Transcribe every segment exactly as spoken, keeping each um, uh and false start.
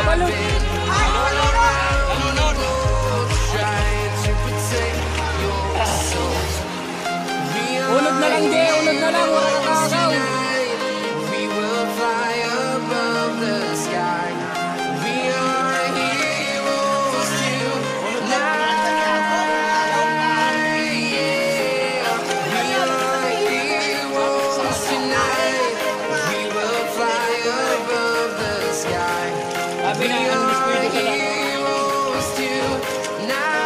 I've balot. been all around the globe trying to protect your soul. We Unod na lang, Jay. Unod na lang. Wala ka kagaw. We will fly above the sky. We are heroes tonight. Yeah. We are heroes tonight. We will fly above the sky. Sabi We na, ang are espiritu sa lahat. heroes tonight.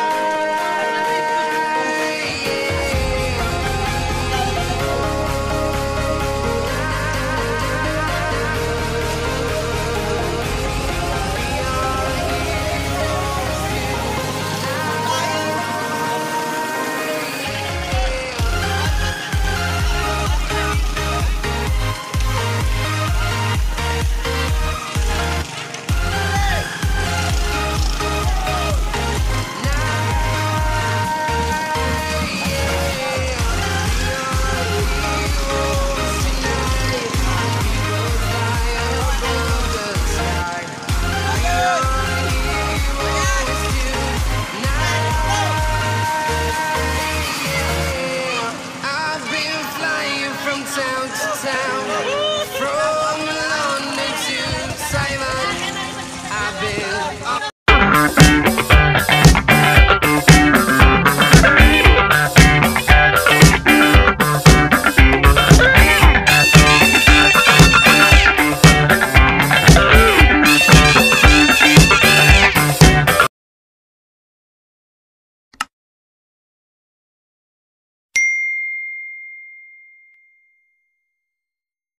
Town to town, from London to Taiwan, I've been